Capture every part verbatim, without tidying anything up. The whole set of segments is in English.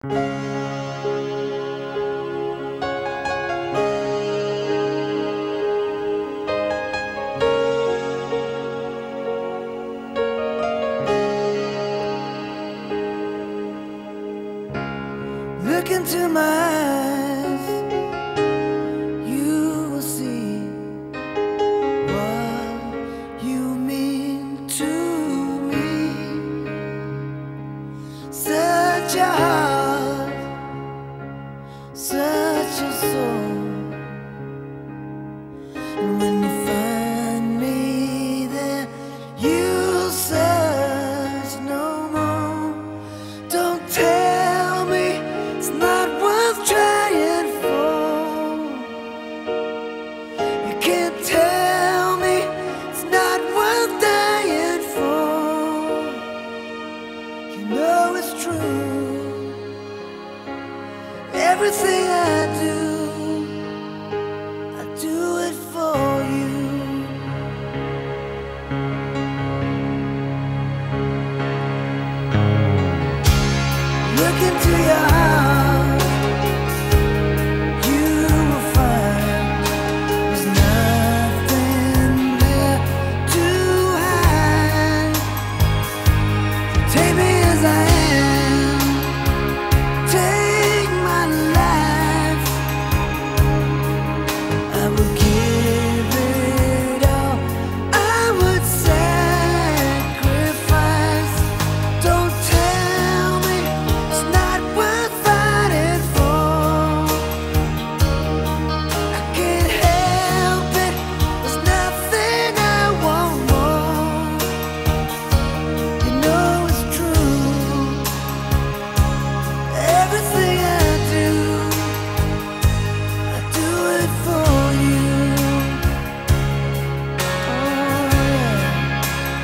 Look into my eyes, you will see what you mean to me. Such a heart, such a soul. And when you find me there, you'll search no more. Don't tell me it's not worth trying for. You can't tell me it's not worth dying for. You know it's true. Everything I do, I do it for you. Look into your heart, you will find there's nothing there to hide. Take me as I am, take my life. I will give it all, I would sacrifice. Don't tell me it's not worth fighting for. I can't help it, there's nothing I want more. You know it's true. Everything I do, I do it for you. Oh yeah.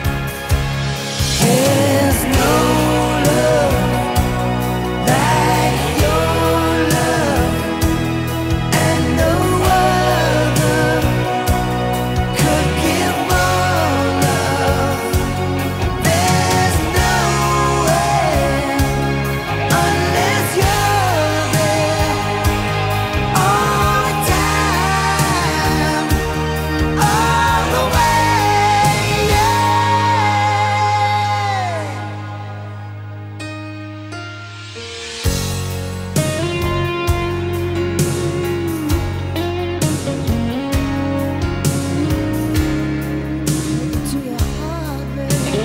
There's no love like your love, and no other could give more love. There's nowhere unless you're there all the time, all the way, yeah. To your heart, baby.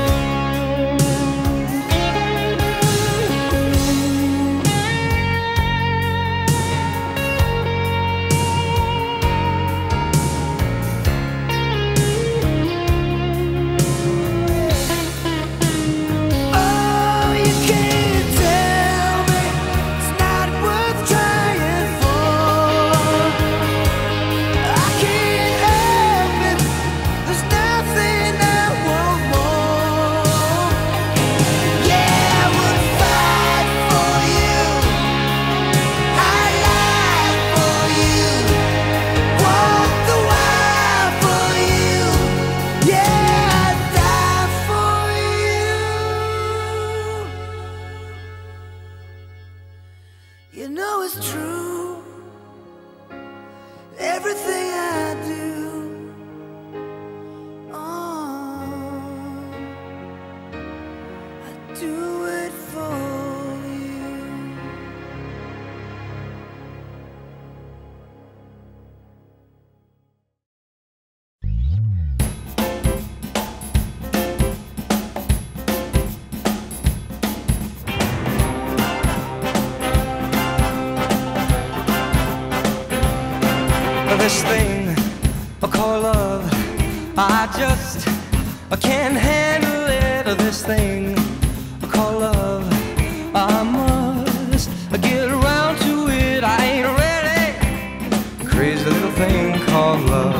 Oh, you can't tell me it's not worth trying for. I can't help it, there's nothing I want more. Yeah, I would fight for you, I'd lie for you, walk the wire for you. Yeah, I'd die for you. You know it's true. Everything I do, oh, I do it for you. This thing I call love, I just I can't handle it. This thing I call love, I must get around to it. I ain't ready. Crazy little thing called love.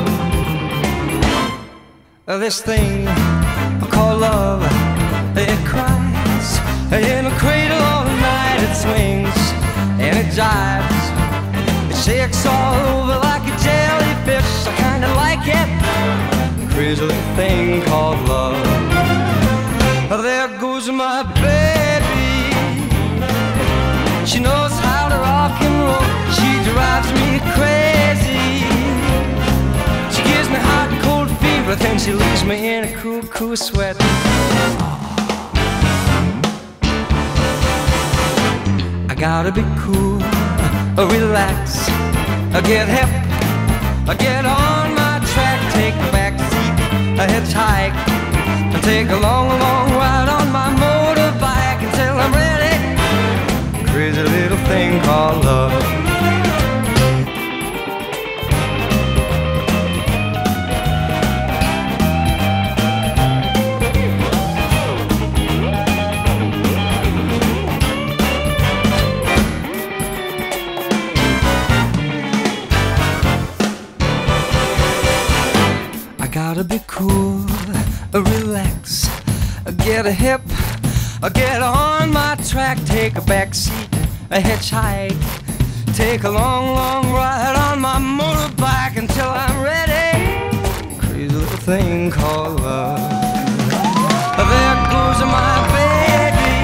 This thing I call love, it cries in a cradle all night. It swings and it jives, it shakes all over like a jellyfish. I kinda like it. Crazy little thing called love. There goes my baby. She knows how to rock and roll. She drives me crazy. She gives me hot and cold fever, then she leaves me in a cool, cool sweat. I gotta be cool, relax, get hip, get on my track, take a back seat, a hitchhike, and take a long, long ride on my motorbike until I'm ready. Crazy little thing called love. I gotta be cool, relax, get a hip, get on my track, take a back seat, a hitchhike, take a long, long ride on my motorbike until I'm ready. Crazy little thing called love. There goes my baby.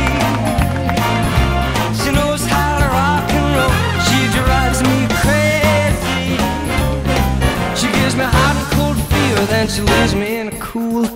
She knows how to rock and roll. She drives me crazy. She gives me hot and cold fever, then she leaves me in a cool,